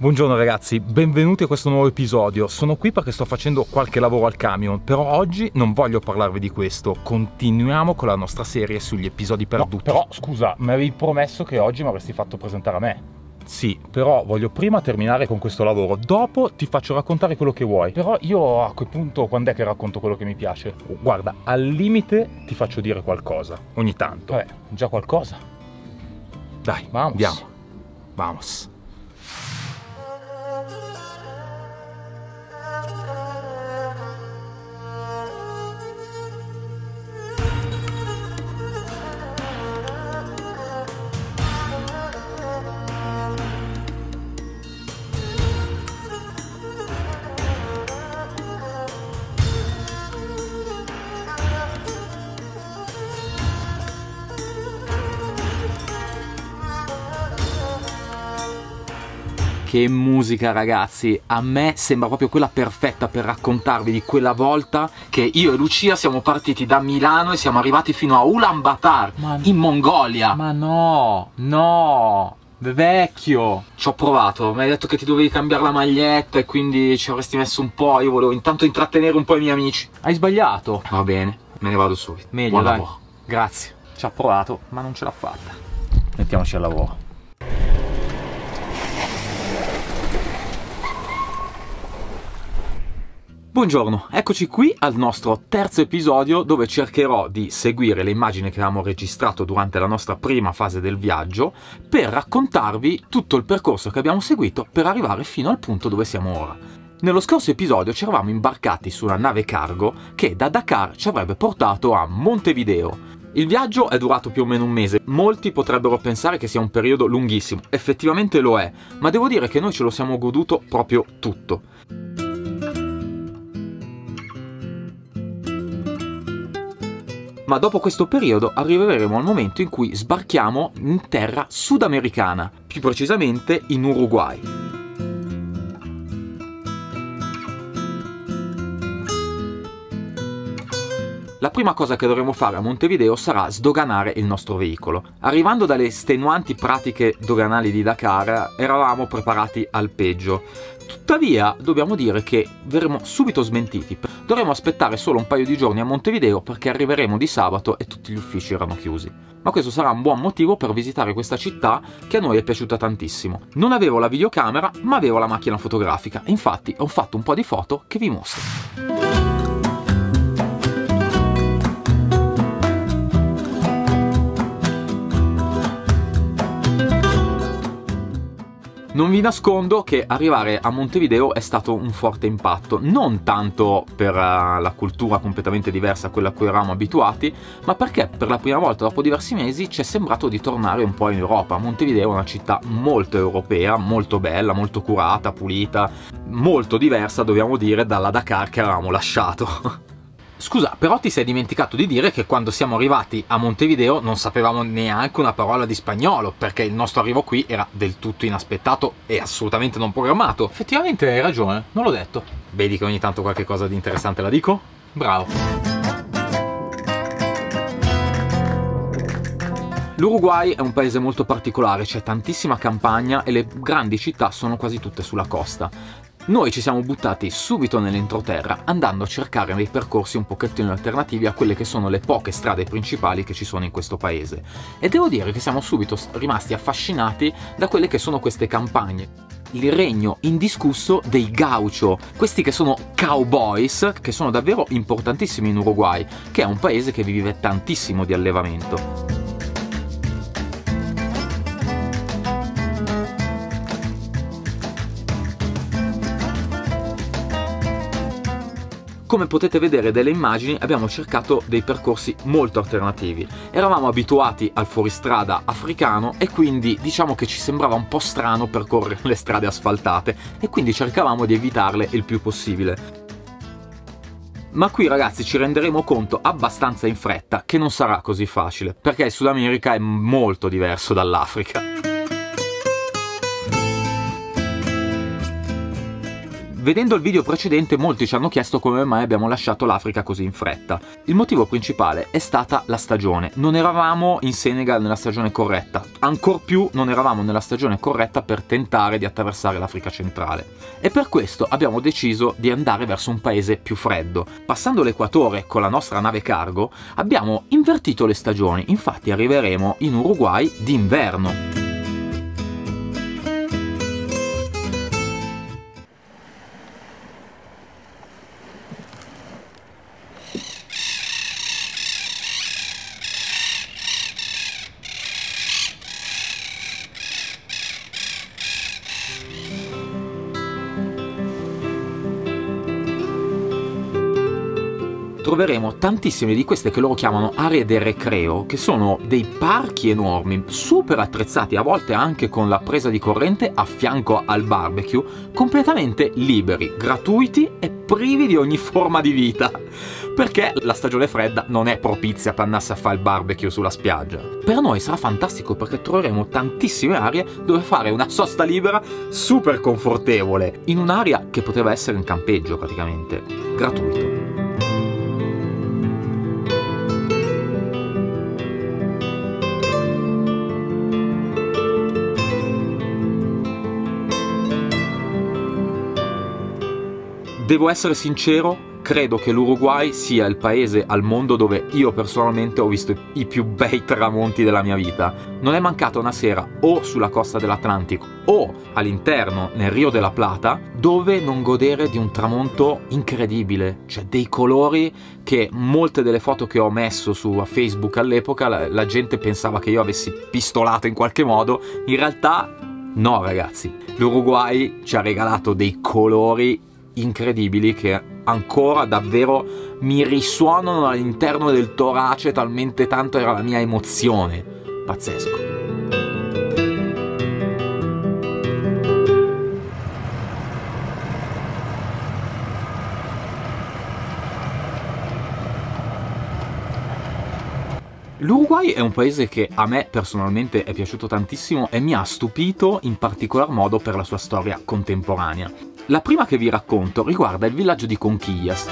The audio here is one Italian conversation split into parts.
Buongiorno ragazzi, benvenuti a questo nuovo episodio. Sono qui perché sto facendo qualche lavoro al camion, però oggi non voglio parlarvi di questo. Continuiamo con la nostra serie sugli episodi perduti. No, però scusa, mi avevi promesso che oggi mi avresti fatto presentare a me. Sì, però voglio prima terminare con questo lavoro, dopo ti faccio raccontare quello che vuoi. Però io a quel punto, quando è che racconto quello che mi piace? Guarda, al limite ti faccio dire qualcosa, ogni tanto. Già qualcosa? Dai, vamos. Andiamo. Vamos. Che musica ragazzi, a me sembra proprio quella perfetta per raccontarvi di quella volta che io e Lucia siamo partiti da Milano e siamo arrivati fino a Ulaanbaatar, in Mongolia. Ma no, vecchio. Ci ho provato, mi hai detto che ti dovevi cambiare la maglietta e quindi ci avresti messo un po', io volevo intanto intrattenere un po' i miei amici. Hai sbagliato. Va bene, me ne vado subito. Meglio, buon dai. Lavoro. Grazie. Ci ha provato, ma non ce l'ha fatta. Mettiamoci al lavoro. Buongiorno, eccoci qui al nostro terzo episodio dove cercherò di seguire le immagini che avevamo registrato durante la nostra prima fase del viaggio per raccontarvi tutto il percorso che abbiamo seguito per arrivare fino al punto dove siamo ora. Nello scorso episodio ci eravamo imbarcati su una nave cargo che da Dakar ci avrebbe portato a Montevideo. Il viaggio è durato più o meno un mese, molti potrebbero pensare che sia un periodo lunghissimo, effettivamente lo è, ma devo dire che noi ce lo siamo goduto proprio tutto. Ma dopo questo periodo arriveremo al momento in cui sbarchiamo in terra sudamericana, più precisamente in Uruguay. La prima cosa che dovremo fare a Montevideo sarà sdoganare il nostro veicolo. Arrivando dalle estenuanti pratiche doganali di Dakar, eravamo preparati al peggio. Tuttavia, dobbiamo dire che verremo subito smentiti. Dovremo aspettare solo un paio di giorni a Montevideo perché arriveremo di sabato e tutti gli uffici erano chiusi. Ma questo sarà un buon motivo per visitare questa città che a noi è piaciuta tantissimo. Non avevo la videocamera, ma avevo la macchina fotografica. Infatti, ho fatto un po' di foto che vi mostro. Non vi nascondo che arrivare a Montevideo è stato un forte impatto, non tanto per la cultura completamente diversa a quella a cui eravamo abituati, ma perché per la prima volta dopo diversi mesi ci è sembrato di tornare un po' in Europa. Montevideo è una città molto europea, molto bella, molto curata, pulita, molto diversa, dobbiamo dire, dalla Dakar che avevamo lasciato. Scusa, però ti sei dimenticato di dire che quando siamo arrivati a Montevideo non sapevamo neanche una parola di spagnolo, perché il nostro arrivo qui era del tutto inaspettato e assolutamente non programmato. Effettivamente hai ragione, non l'ho detto. Vedi che ogni tanto qualche cosa di interessante la dico? Bravo. L'Uruguay è un paese molto particolare, c'è tantissima campagna e le grandi città sono quasi tutte sulla costa. Noi ci siamo buttati subito nell'entroterra andando a cercare dei percorsi un pochettino alternativi a quelle che sono le poche strade principali che ci sono in questo paese. E devo dire che siamo subito rimasti affascinati da quelle che sono queste campagne. Il regno indiscusso dei gaucho, questi che sono cowboys, che sono davvero importantissimi in Uruguay, che è un paese che vive tantissimo di allevamento. Come potete vedere dalle immagini abbiamo cercato dei percorsi molto alternativi. Eravamo abituati al fuoristrada africano e quindi diciamo che ci sembrava un po' strano percorrere le strade asfaltate e quindi cercavamo di evitarle il più possibile. Ma qui ragazzi ci renderemo conto abbastanza in fretta che non sarà così facile, perché il Sud America è molto diverso dall'Africa. Vedendo il video precedente molti ci hanno chiesto come mai abbiamo lasciato l'Africa così in fretta. Il motivo principale è stata la stagione. Non eravamo in Senegal nella stagione corretta, ancor più non eravamo nella stagione corretta per tentare di attraversare l'Africa centrale. E per questo abbiamo deciso di andare verso un paese più freddo. Passando l'equatore con la nostra nave cargo abbiamo invertito le stagioni, infatti arriveremo in Uruguay d'inverno. Troveremo tantissime di queste che loro chiamano aree del recreo, che sono dei parchi enormi, super attrezzati, a volte anche con la presa di corrente a fianco al barbecue, completamente liberi, gratuiti e privi di ogni forma di vita. Perché la stagione fredda non è propizia per andarsi a fare il barbecue sulla spiaggia. Per noi sarà fantastico perché troveremo tantissime aree dove fare una sosta libera super confortevole, in un'area che poteva essere un campeggio praticamente, gratuito. Devo essere sincero, credo che l'Uruguay sia il paese al mondo dove io personalmente ho visto i più bei tramonti della mia vita. Non è mancata una sera o sulla costa dell'Atlantico o all'interno nel Rio della Plata dove non godere di un tramonto incredibile, cioè dei colori che molte delle foto che ho messo su Facebook all'epoca la gente pensava che io avessi pistolato in qualche modo, in realtà no ragazzi, l'Uruguay ci ha regalato dei colori incredibili che ancora davvero mi risuonano all'interno del torace, talmente tanto era la mia emozione. Pazzesco. L'Uruguay è un paese che a me personalmente è piaciuto tantissimo e mi ha stupito in particolar modo per la sua storia contemporanea. La prima che vi racconto riguarda il villaggio di Conquillas.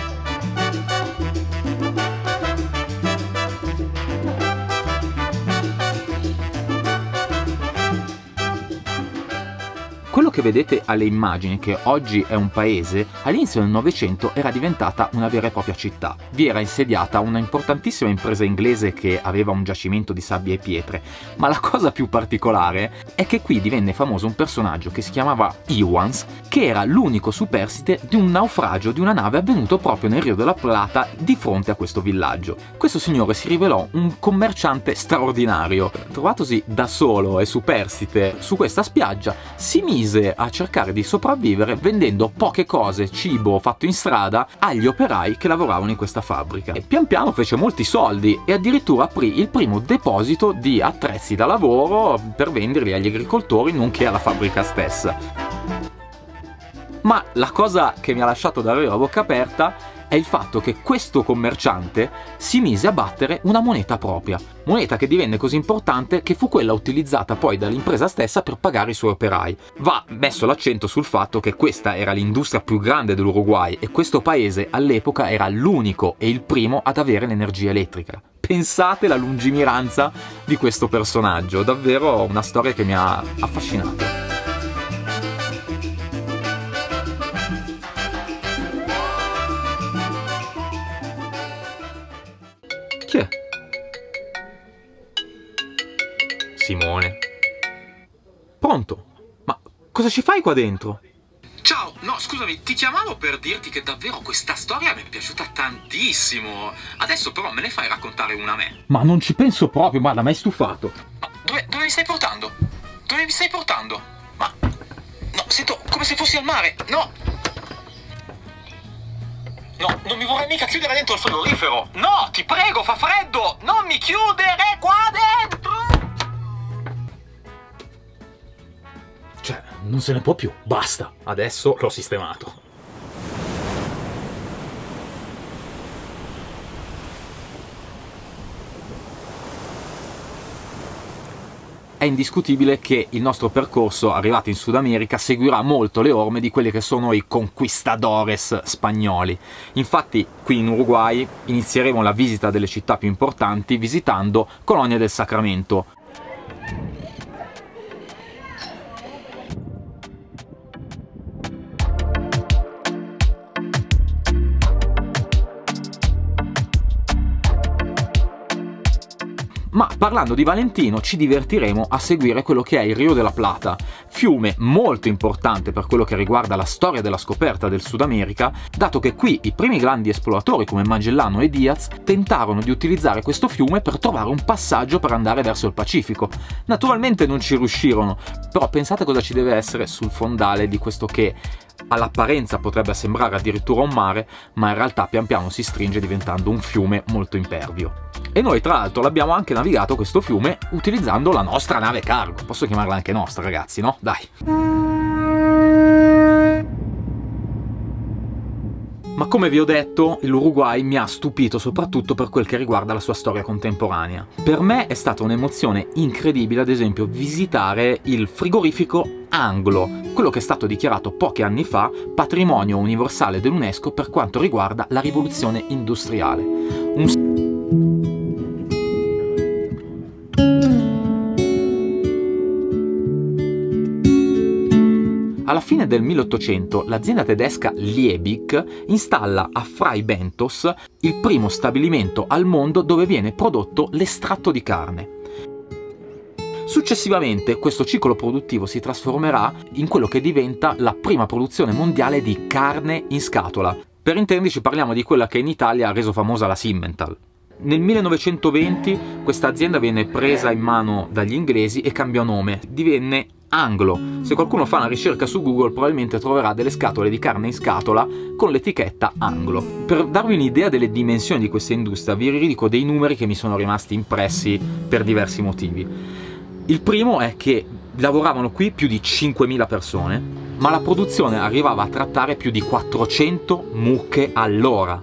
Quello che vedete alle immagini, che oggi è un paese, all'inizio del Novecento era diventata una vera e propria città. Vi era insediata una importantissima impresa inglese che aveva un giacimento di sabbia e pietre, ma la cosa più particolare è che qui divenne famoso un personaggio che si chiamava Iwans, che era l'unico superstite di un naufragio di una nave avvenuto proprio nel Rio della Plata di fronte a questo villaggio. Questo signore si rivelò un commerciante straordinario. Trovatosi da solo e superstite su questa spiaggia, si mise a cercare di sopravvivere vendendo poche cose, cibo fatto in strada, agli operai che lavoravano in questa fabbrica. E pian piano fece molti soldi e addirittura aprì il primo deposito di attrezzi da lavoro per venderli agli agricoltori nonché alla fabbrica stessa. Ma la cosa che mi ha lasciato davvero a bocca aperta è il fatto che questo commerciante si mise a battere una moneta propria, moneta che divenne così importante che fu quella utilizzata poi dall'impresa stessa per pagare i suoi operai. Va messo l'accento sul fatto che questa era l'industria più grande dell'Uruguay e questo paese all'epoca era l'unico e il primo ad avere l'energia elettrica. Pensate alla lungimiranza di questo personaggio, davvero una storia che mi ha affascinato. Chi è? Simone. Pronto? Ma cosa ci fai qua dentro? Ciao, no scusami, ti chiamavo per dirti che davvero questa storia mi è piaciuta tantissimo. Adesso però me ne fai raccontare una a me. Ma non ci penso proprio, guarda, mi hai stufato. Ma dove mi stai portando? Dove mi stai portando? Ma... no, sento come se fossi al mare, no! No, non mi vorrei mica chiudere dentro il frigorifero! No, ti prego, fa freddo! Non mi chiudere qua dentro! Cioè, non se ne può più, basta. Adesso l'ho sistemato. è indiscutibile che il nostro percorso, arrivato in Sud America, seguirà molto le orme di quelli che sono i conquistadores spagnoli. Infatti qui in Uruguay inizieremo la visita delle città più importanti visitando Colonia del Sacramento. Ma parlando di Valentino ci divertiremo a seguire quello che è il Rio de la Plata, fiume molto importante per quello che riguarda la storia della scoperta del Sud America, dato che qui i primi grandi esploratori come Magellano e Diaz tentarono di utilizzare questo fiume per trovare un passaggio per andare verso il Pacifico. Naturalmente non ci riuscirono, però pensate cosa ci deve essere sul fondale di questo che all'apparenza potrebbe sembrare addirittura un mare, ma in realtà pian piano si stringe diventando un fiume molto impervio. E noi tra l'altro l'abbiamo anche navigato questo fiume utilizzando la nostra nave cargo. Posso chiamarla anche nostra, ragazzi, no? Dai! Ma come vi ho detto, l'Uruguay mi ha stupito soprattutto per quel che riguarda la sua storia contemporanea. Per me è stata un'emozione incredibile, ad esempio, visitare il frigorifero Anglo, quello che è stato dichiarato pochi anni fa patrimonio universale dell'UNESCO per quanto riguarda la rivoluzione industriale. Alla fine del 1800 l'azienda tedesca Liebig installa a Fray Bentos il primo stabilimento al mondo dove viene prodotto l'estratto di carne. Successivamente questo ciclo produttivo si trasformerà in quello che diventa la prima produzione mondiale di carne in scatola. Per intenderci parliamo di quella che in Italia ha reso famosa la Simmental. Nel 1920 questa azienda viene presa in mano dagli inglesi e cambiò nome, divenne Anglo. Se qualcuno fa una ricerca su Google probabilmente troverà delle scatole di carne in scatola con l'etichetta Anglo. Per darvi un'idea delle dimensioni di questa industria vi ridico dei numeri che mi sono rimasti impressi per diversi motivi. Il primo è che lavoravano qui più di 5.000 persone, ma la produzione arrivava a trattare più di 400 mucche all'ora.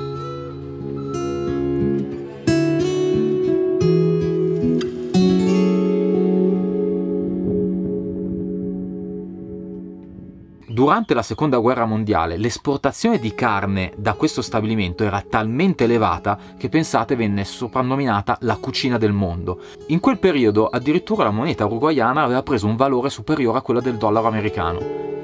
Durante la seconda guerra mondiale l'esportazione di carne da questo stabilimento era talmente elevata che pensate venne soprannominata la cucina del mondo. In quel periodo addirittura la moneta uruguaiana aveva preso un valore superiore a quello del dollaro americano.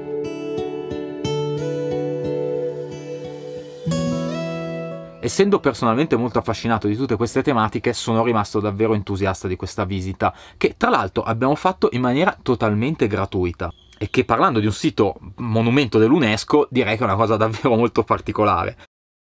Essendo personalmente molto affascinato di tutte queste tematiche, sono rimasto davvero entusiasta di questa visita, che tra l'altro abbiamo fatto in maniera totalmente gratuita. E che parlando di un sito monumento dell'UNESCO direi che è una cosa davvero molto particolare.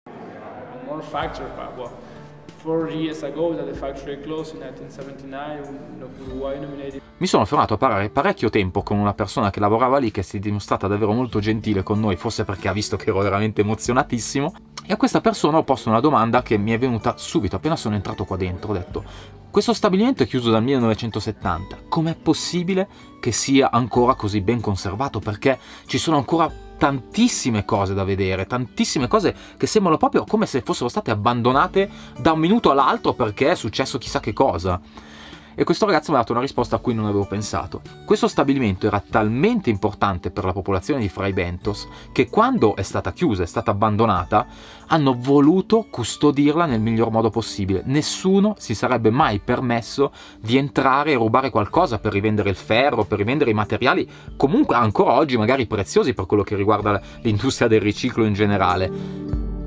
Mi sono fermato a parlare parecchio tempo con una persona che lavorava lì, che si è dimostrata davvero molto gentile con noi, forse perché ha visto che ero veramente emozionatissimo, e a questa persona ho posto una domanda che mi è venuta subito appena sono entrato qua dentro. Ho detto: questo stabilimento è chiuso dal 1970, com'è possibile che sia ancora così ben conservato? Perché ci sono ancora tantissime cose da vedere, tantissime cose che sembrano proprio come se fossero state abbandonate da un minuto all'altro perché è successo chissà che cosa. E questo ragazzo mi ha dato una risposta a cui non avevo pensato. Questo stabilimento era talmente importante per la popolazione di Fray Bentos che quando è stata chiusa, è stata abbandonata, hanno voluto custodirla nel miglior modo possibile. Nessuno si sarebbe mai permesso di entrare e rubare qualcosa per rivendere il ferro, per rivendere i materiali comunque ancora oggi magari preziosi per quello che riguarda l'industria del riciclo in generale.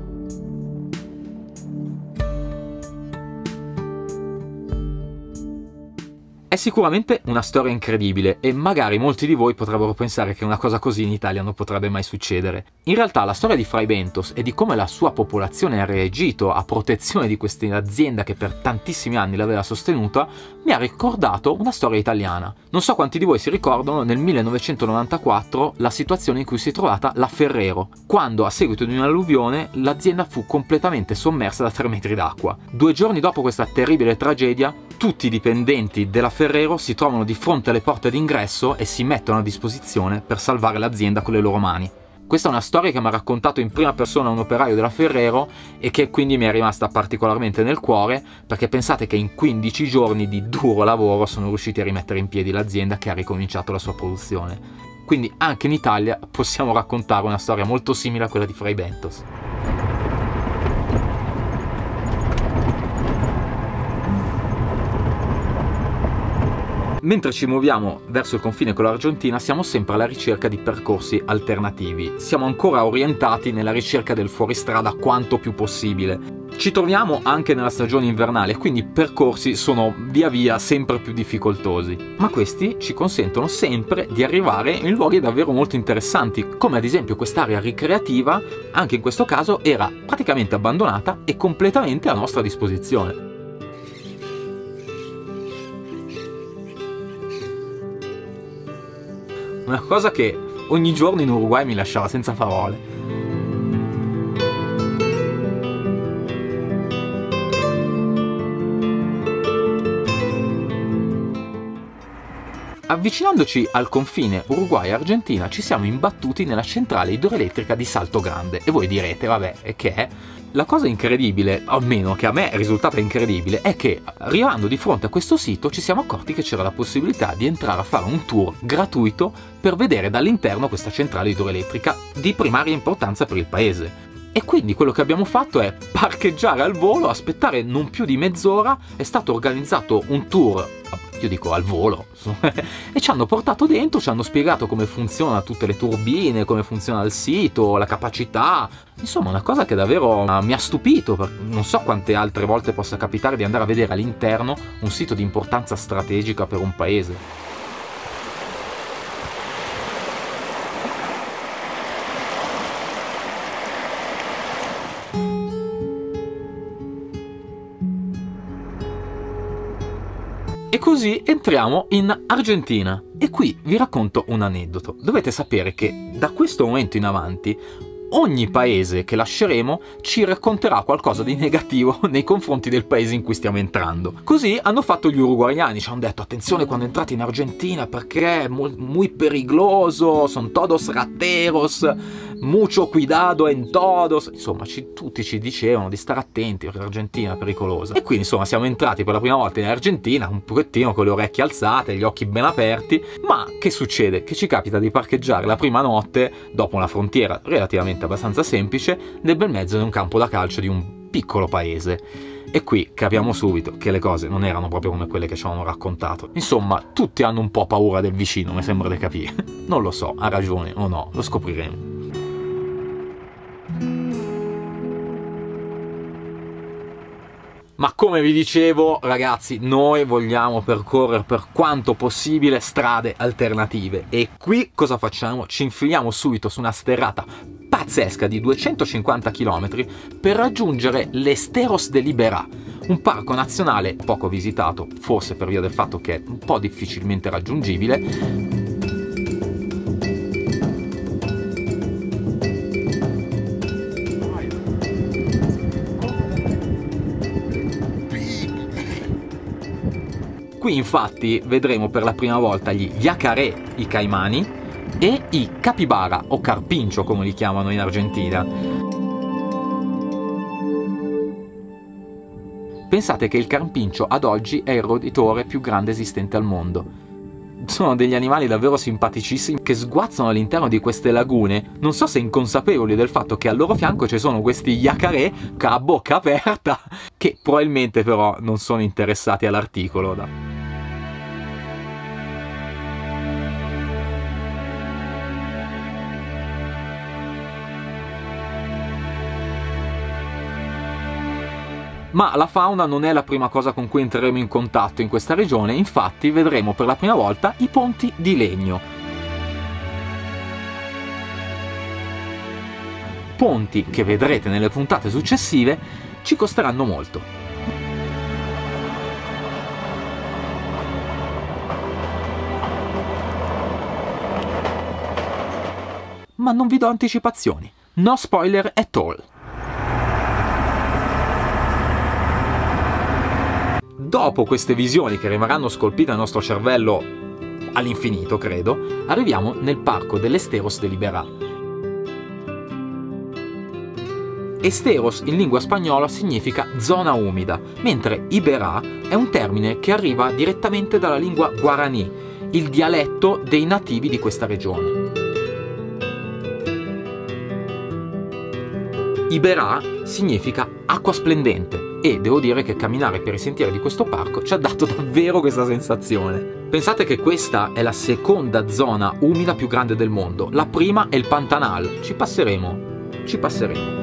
È sicuramente una storia incredibile e magari molti di voi potrebbero pensare che una cosa così in Italia non potrebbe mai succedere. In realtà la storia di Fray Bentos e di come la sua popolazione ha reagito a protezione di questa azienda che per tantissimi anni l'aveva sostenuta mi ha ricordato una storia italiana. Non so quanti di voi si ricordano nel 1994 la situazione in cui si è trovata la Ferrero, quando a seguito di un'alluvione l'azienda fu completamente sommersa da 3 metri d'acqua. 2 giorni dopo questa terribile tragedia tutti i dipendenti della Ferrero si trovano di fronte alle porte d'ingresso e si mettono a disposizione per salvare l'azienda con le loro mani. Questa è una storia che mi ha raccontato in prima persona un operaio della Ferrero e che quindi mi è rimasta particolarmente nel cuore, perché pensate che in 15 giorni di duro lavoro sono riusciti a rimettere in piedi l'azienda che ha ricominciato la sua produzione. Quindi anche in Italia possiamo raccontare una storia molto simile a quella di Fray Bentos. Mentre ci muoviamo verso il confine con l'Argentina siamo sempre alla ricerca di percorsi alternativi. Siamo ancora orientati nella ricerca del fuoristrada quanto più possibile. Ci troviamo anche nella stagione invernale, quindi i percorsi sono via via sempre più difficoltosi. Ma questi ci consentono sempre di arrivare in luoghi davvero molto interessanti, come ad esempio quest'area ricreativa, anche in questo caso era praticamente abbandonata e completamente a nostra disposizione. Una cosa che ogni giorno in Uruguay mi lasciava senza parole. Avvicinandoci al confine Uruguay-Argentina ci siamo imbattuti nella centrale idroelettrica di Salto Grande e voi direte, vabbè, e che è? La cosa incredibile, almeno che a me è risultata incredibile, è che arrivando di fronte a questo sito ci siamo accorti che c'era la possibilità di entrare a fare un tour gratuito per vedere dall'interno questa centrale idroelettrica di primaria importanza per il paese. E quindi quello che abbiamo fatto è parcheggiare al volo, aspettare non più di mezz'ora, è stato organizzato un tour, io dico al volo, e ci hanno portato dentro, ci hanno spiegato come funzionano tutte le turbine, come funziona il sito, la capacità. Insomma, una cosa che davvero mi ha stupito, non so quante altre volte possa capitare di andare a vedere all'interno un sito di importanza strategica per un paese. E così entriamo in Argentina. E qui vi racconto un aneddoto. Dovete sapere che da questo momento in avanti ogni paese che lasceremo ci racconterà qualcosa di negativo nei confronti del paese in cui stiamo entrando. Così hanno fatto gli uruguayani, ci hanno detto attenzione quando entrate in Argentina perché è muy pericoloso, son todos rateros, mucho cuidado en todos. Insomma, tutti ci dicevano di stare attenti perché l'Argentina è pericolosa. E quindi insomma siamo entrati per la prima volta in Argentina un pochettino con le orecchie alzate, gli occhi ben aperti. Ma che succede? Che ci capita di parcheggiare la prima notte dopo una frontiera relativamente abbastanza semplice nel bel mezzo di un campo da calcio di un piccolo paese. E qui capiamo subito che le cose non erano proprio come quelle che ci avevano raccontato. Insomma, tutti hanno un po' paura del vicino, mi sembra di capire. Non lo so, ha ragione o no, lo scopriremo. Ma come vi dicevo, ragazzi, noi vogliamo percorrere per quanto possibile strade alternative. E qui cosa facciamo? Ci infiliamo subito su una sterrata pazzesca di 250 km per raggiungere l'Esteros de Liberá, un parco nazionale poco visitato, forse per via del fatto che è un po' difficilmente raggiungibile. Qui infatti vedremo per la prima volta gli yacaré, i caimani, e i capibara o carpincio come li chiamano in Argentina. Pensate che il carpincio ad oggi è il roditore più grande esistente al mondo. Sono degli animali davvero simpaticissimi che sguazzano all'interno di queste lagune, non so se inconsapevoli del fatto che al loro fianco ci sono questi yacaré a bocca aperta che probabilmente però non sono interessati all'articolo. Ma la fauna non è la prima cosa con cui entreremo in contatto in questa regione, infatti vedremo per la prima volta i ponti di legno. Ponti che vedrete nelle puntate successive ci costeranno molto. Ma non vi do anticipazioni. No spoiler at all. Dopo queste visioni che rimarranno scolpite nel nostro cervello all'infinito, credo, arriviamo nel parco dell'Esteros de Liberá. Esteros in lingua spagnola significa zona umida, mentre Iberá è un termine che arriva direttamente dalla lingua guaraní, il dialetto dei nativi di questa regione. Iberá significa acqua splendente e devo dire che camminare per i sentieri di questo parco ci ha dato davvero questa sensazione. Pensate che questa è la seconda zona umida più grande del mondo, la prima è il Pantanal, ci passeremo.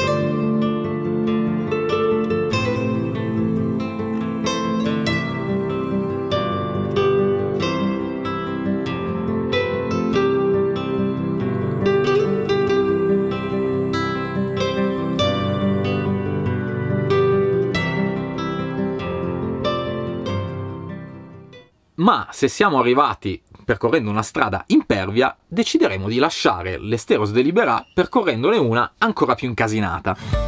Ma se siamo arrivati percorrendo una strada impervia, decideremo di lasciare l'Esteros de Iberá percorrendone una ancora più incasinata.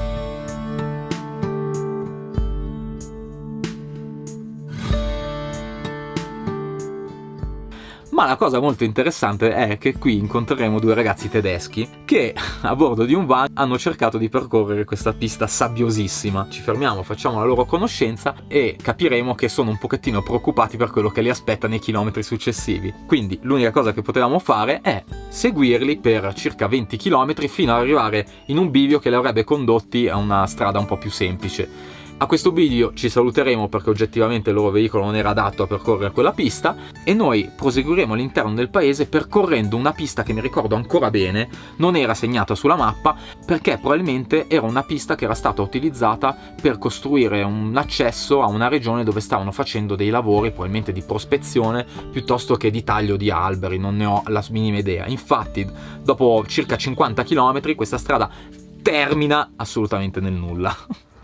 Ma la cosa molto interessante è che qui incontreremo due ragazzi tedeschi che a bordo di un van hanno cercato di percorrere questa pista sabbiosissima. Ci fermiamo, facciamo la loro conoscenza e capiremo che sono un pochettino preoccupati per quello che li aspetta nei chilometri successivi. Quindi l'unica cosa che potevamo fare è seguirli per circa 20 km fino ad arrivare in un bivio che li avrebbe condotti a una strada un po' più semplice. A questo bivio ci saluteremo perché oggettivamente il loro veicolo non era adatto a percorrere quella pista e noi proseguiremo all'interno del paese percorrendo una pista che mi ricordo ancora bene, non era segnata sulla mappa perché probabilmente era una pista che era stata utilizzata per costruire un accesso a una regione dove stavano facendo dei lavori probabilmente di prospezione piuttosto che di taglio di alberi, non ne ho la minima idea. Infatti dopo circa 50 km questa strada termina assolutamente nel nulla.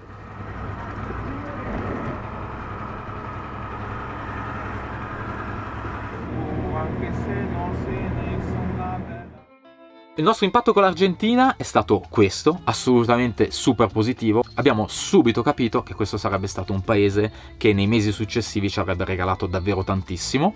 Il nostro impatto con l'Argentina è stato questo, assolutamente super positivo. Abbiamo subito capito che questo sarebbe stato un paese che nei mesi successivi ci avrebbe regalato davvero tantissimo.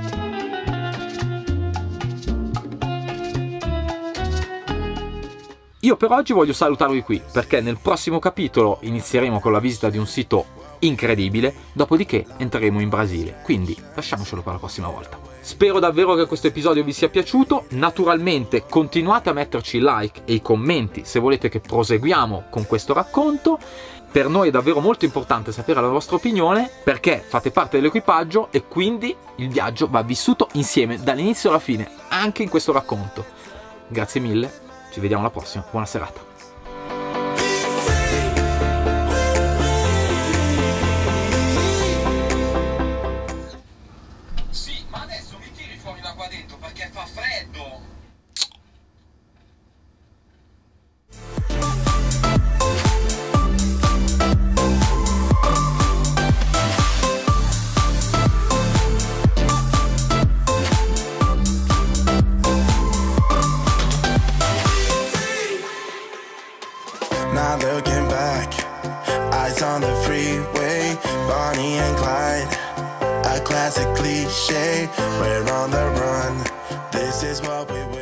Io per oggi voglio salutarvi qui, perché nel prossimo capitolo inizieremo con la visita di un sito incredibile, dopodiché entreremo in Brasile, quindi lasciamocelo per la prossima volta. Spero davvero che questo episodio vi sia piaciuto, naturalmente continuate a metterci like e i commenti se volete che proseguiamo con questo racconto. Per noi è davvero molto importante sapere la vostra opinione perché fate parte dell'equipaggio e quindi il viaggio va vissuto insieme dall'inizio alla fine, anche in questo racconto. Grazie mille, ci vediamo alla prossima, buona serata. Now looking back, eyes on the freeway, Bonnie and Clyde, a classic cliche, we're on the run, this is what we will.